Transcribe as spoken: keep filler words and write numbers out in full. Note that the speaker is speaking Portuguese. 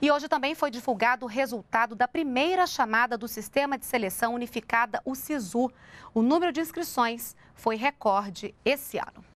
E hoje também foi divulgado o resultado da primeira chamada do Sistema de Seleção Unificada, o SISU. O número de inscrições foi recorde esse ano.